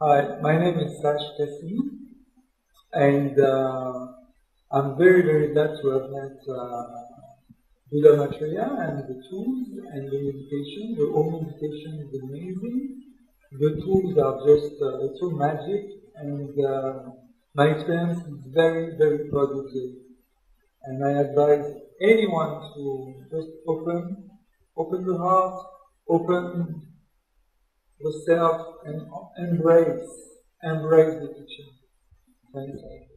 Hi, my name is Sash Kassi, and I'm very, very glad to have met Buddha Maitreya and the tools and the meditation. The whole meditation is amazing. The tools are just so magic, and my experience is very, very positive. And I advise anyone to just open the heart, open yourself, and embrace the teaching. Thank you.